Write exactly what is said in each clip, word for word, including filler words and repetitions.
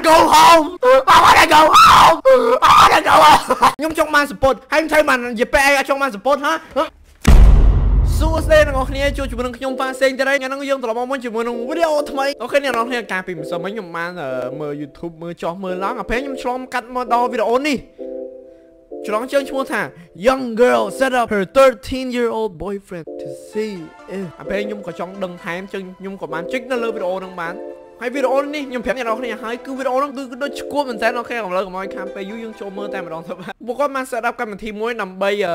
go home I wanna go home I wanna go home ខ្ញុំចង់បាន support ហើយមិនthấyបាននិយាយពេកឯងចង់បាន support ហ៎សួស្តីអ្នកនរគ្នាជួបជាមួយនឹងខ្ញុំប៉ាសេងទៅហើយថ្ងៃនេះយើងត្រឡប់មកវិញជាមួយនឹងវីដេអូថ្មីអូខេអ្នកនរគ្នាកាលពីម្សិលមិញខ្ញុំបានមើល YouTube មើលចោះមើលឡើងអាពេលខ្ញុំឆ្លងកាត់មកដល់វីដេអូនេះច្រងជើងឈ្មោះថា Young girl set up her thirteen year old boyfriend to see if អាពេលខ្ញុំក៏ចង់ដឹងថែមជើងខ្ញុំក៏បានចុចនៅលើវីដេអូហ្នឹងបានហើយវីដេអូនេះខ្ញុំប្រាប់អ្នកនរគ្នាហើយគឺវីដេអូហ្នឹងគឺដូចឈួតមែនតើអូខេកុំលើកុំឲ្យខាំពេលយូរយើងចូលមើលតែម្ដងទៅបាទពួកគាត់បាន set up កម្មវិធីមួយដើម្បីអឺ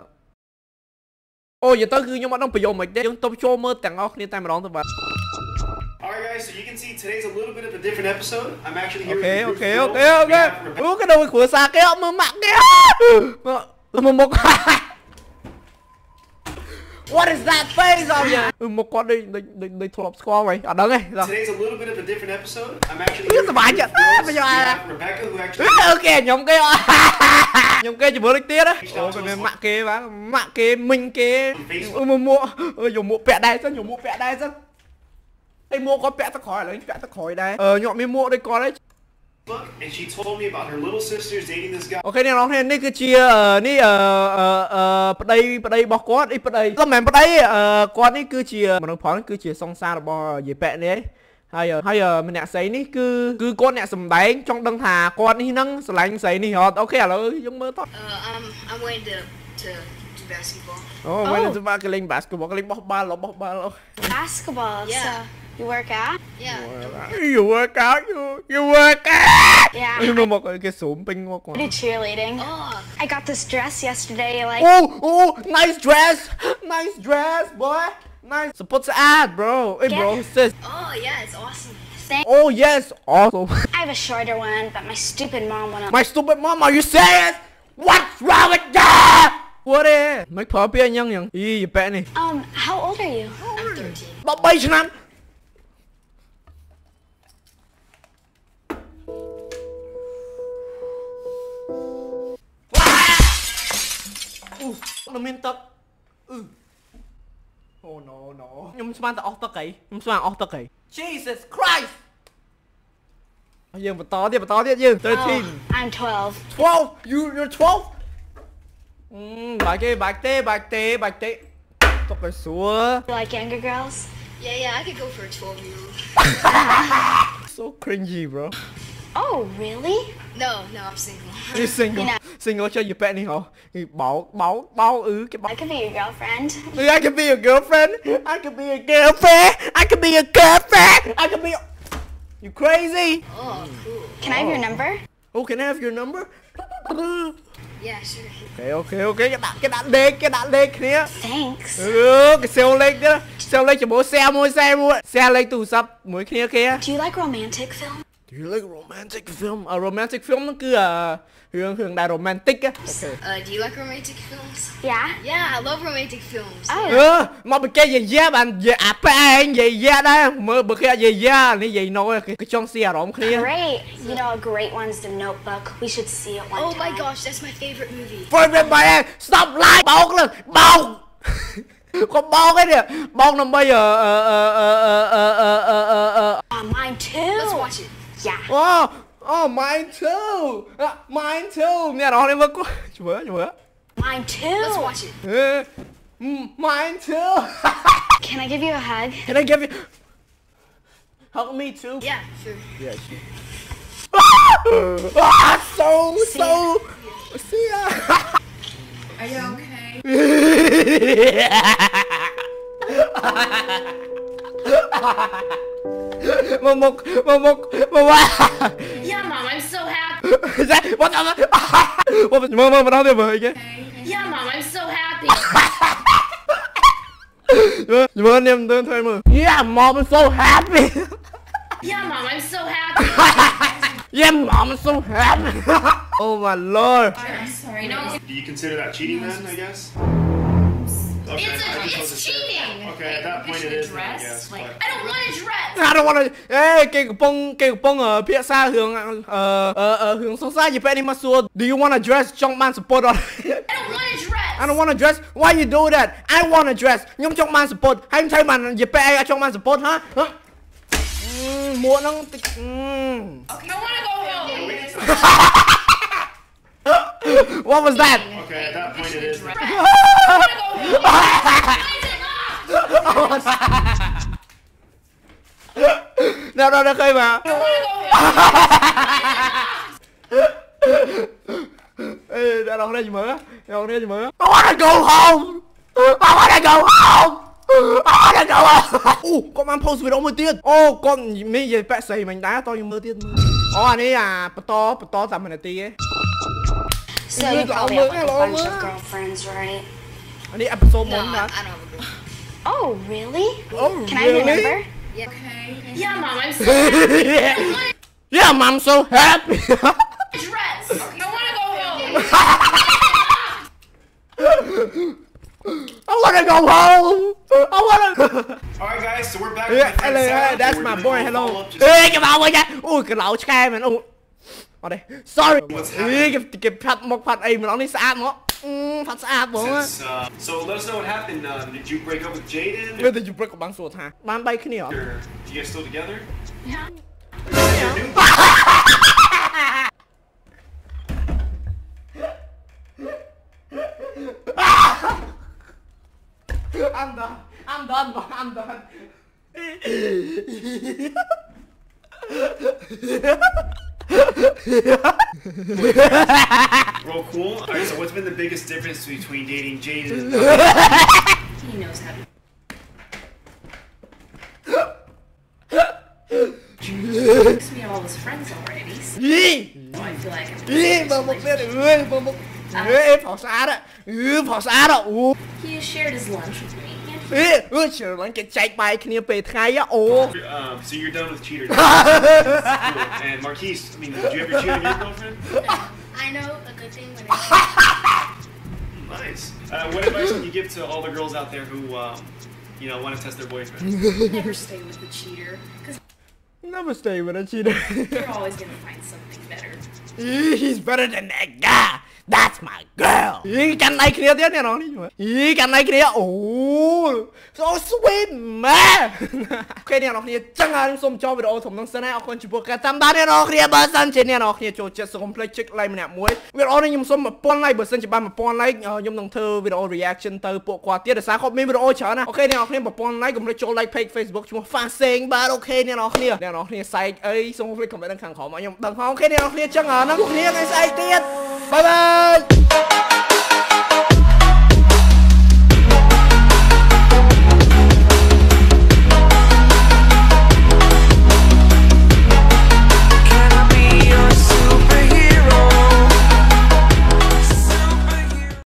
អូយទៅគឺខ្ញុំអត់ដឹងប្រយោគមិនទេយើងទៅចូលមើលទាំងអស់គ្នាតែម្ដងទៅបាទ Alright guys, so you can see today's a little bit of a different episode. I'm actually here Okay, with okay, okay, okay. Ooh, cái đôi của xa kia mà mặc kia. Một một What is that face of you? Ừ, một con đi đi đi đi thu lọc score vậy. À, đừng đi. Today's a little bit of a different episode. I'm actually here with Rebecca, who actually Okay, nhóm kia. Nhóm kia chỉ mới được tiết á. Ồ, cái mặc kia bác, mặc kia mình kia. Ừ, mua mua, ừ, dùng mua pẹ đây sao, dùng mua pẹ đây sao? Ê, mua có pẹ tao khỏi lấy pẹ tao khỏi đây. Ờ, nhọn mi mua đây con đấy. And she told me about her little sisters dating this guy. Ok, này nó thế này cứ chia ờ ní ờ ờ ờ đây đây bọc quát đi đây. Sao mày đây ờ quát ní cứ chia mà nó phán cứ chia song xa là bò gì pẹ này. Hay ờ hay ờ mình nè sấy ní cứ cứ con nè sầm đáy trong đăng thà con ní nâng sấy sấy ní hot. Ok là giống mơ tốt. Uh, um, I'm waiting to to do basketball. Oh, waiting to back cái link basketball cái link bóc ba lỗ bóc ba lỗ. Basketball. Yeah. So you work out? Yeah. You work out, you you work out. Yeah. Nhưng mà cái cái súng ping quá I do cheerleading. Oh. I got this dress yesterday. Like. Oh, oh, nice dress, nice dress, boy. Nice. Support ad, bro. Hey, bro, sis. Oh yeah, it's awesome. Thank Oh yes, awesome. I have a shorter one, but my stupid mom went up. My stupid mom, are you serious? What's wrong with that? What is? Mấy phở bia nhân nhân. Ý, gì bẹ này. Um, how old are you? I'm thirteen. Bao bay cho năm. Nó miên tật. Ừ. Oh no no. Nhưng mà ta off tật kì. Nhưng mà off tật kì. Jesus Christ. Dương mà to đi mà to đi Dương. thirteen. Oh, I'm twelve. twelve. You you're twelve. Ừm, bài kia bài tê bài tê bài tê. Tóc cái xua. You like younger girls? Yeah, yeah, I could go for a twelve year old. So cringy, bro. Oh, really? No, no, I'm single. You single. You know. Single cho gì bạn đi hả? Bảo bảo bảo ừ cái bảo. I could be your girlfriend. I could be your girlfriend. I could be your girlfriend. I could be your girlfriend. I could be your... You crazy? Oh, cool. Can I have your number? Oh, can I have your number? Yeah, sure. Okay, okay, okay. Cái đạn cái đạn lên, cái đạn lên kia. Thanks. Ừ, cái xeo lên kia. Xeo lên cho bố xe mua xe mua. Xe lên tủ sắp mỗi kia kia. Do you like romantic film? Do you like romantic film? A romantic film nó cứ à hướng hướng đại romantic á. Okay. Uh, do you like romantic films? Yeah. Yeah, I love romantic films. Oh. Ừ, mà bữa kia gì da bạn về áp anh gì da đây, mơ bữa kia gì da, này gì nói cái cái trong xe rồi kia. Great. You know a great one's The Notebook. We should see it one Oh time. my gosh, that's my favorite movie. Favorite by em, stop like bóc lên, bóc. Con bóc cái nè, bóc nó bây giờ ờ ờ ờ ờ ờ ờ ờ ờ. Uh, mine too. Let's watch it. Yeah. Oh, oh, mine too. Uh, mine too. Nghe nói em có chúa chúa. Mine too. Let's watch it. Uh, mine too. Can I give you a hug? Can I give you? Hug me too. Yeah, sure. Yeah, sure. Ah, so so. See ya. Are you okay? Một một một một một Yeah, Mom, I'm so happy. What the? What? Mama, mama, nói tiếp rồi kia. Yeah, Mom, I'm so happy. Nhưng mà anh em tôi thôi mà. Yeah, mom, I'm so happy. Yeah, Mom, I'm so happy. Yeah, mom, I'm so happy. Oh my lord. I'm sorry. No, Do you consider that cheating then, I guess? Okay, it's I a, just it's wasn't sure. cheating. Okay, at that point it is, then, I guess. Like, but- I don't want a dress. I don't wanna. Ê, cây của bông, cây của bông ở phía xa hướng ờ ờ ờ hướng sông xa gì vậy mà xua. Do you want a dress trong man support on? I don't want a dress. I don't want a dress. Why you do that? I want a dress. Nhưng trong man support. Hay thấy man gì vậy trong man support hả? Hả? មួកហ្នឹងតិច Okay, I wanna go home. What was that? Okay, at that point it is. I wanna go home. Nào đâu đã khơi mà. I wanna go home. Ê, đã đọc đây gì mới? Đọc đây gì mới? I wanna go home. I wanna go home. I wanna go home. Ồ, con mang post video mới tiết. Ô, con mấy gì bẹ xì mình đá to như mơ tiết mơ. Ồ, anh ấy à, bật to, bật to tầm mình là tí ấy. So you probably have like a bunch of girlfriends, right? Anh ấy episode No, one I, đó. I don't have a girl. Oh, really? Oh, Can I really? remember? Yeah. Okay. Yeah, Mom, I'm so happy. Yeah, Mom, so happy. Dress. Okay, I wanna go home. I wanna go home. I wanna. Alright guys, so we're back Yeah, with my friend hello, Sam. that's We're my gonna boy. do a Hello. follow-up just- Ê, cái bao ơi nha. Ui, cái lẩu chai mình. Ui. Ở đây. Sorry. What's happening? Ê, cái cái phạt một phạt ấy mình nói đi xa mà. Ừ, phạt xa bố á. Since, uh, so let us know what happened. Um, did you break up with Jaden? Bây giờ you break bằng số thà. Bán bay cái này hả? Or are you guys still together? Yeah. I'm done. I'm done. I'm done. Real cool. Alright, so what's been the biggest difference between dating Jaden and He knows how to. Because we have all his friends already, so Ý. I feel like I'm Ý, mà một bên ơi, mà một. Ê, phỏ xa đó. Ừ, phỏ xa đó. Ủa. he has shared his lunch with me. And Ê, ơi, trời ơi, cái chạy bài kia về thay á. Ồ. Um, so you're done with cheaters. Cool. And Marquise, I mean, did you ever cheat on your girlfriend? I know a good thing when I Nice. Uh, what advice would you give to all the girls out there who, um, you know, want to test their boyfriend? never stay with the cheater, because Never stay with a cheater. you're always gonna find something better. He's better than that guy. That's my girl. Ý, canh này kia tiếp nè nó đi mà. Ý, canh này kia. Ồ, so sweet man. Ok nè nó kia chẳng ai xôm cho video thùng nông sân này. Con chỉ buộc cả tam đá nè nó kia bớt sân trên nè nó kia cho chết xong play check like mình nè muối. Video này nhung xôm một pon like bớt sân chỉ ban một pon like. Nhung nông thơ video reaction từ bộ qua tiết để sáng không mấy video chở nè. Ok nè nó kia một pon like cũng lấy cho like page Facebook chúng pha sen ba ok nè nó kia. Nè nó kia sai ấy xong play comment đăng khẳng khó mà nhung đăng không. Ok nè nó kia chẳng ai nó cũng kia cái sai tiết. Bye bye.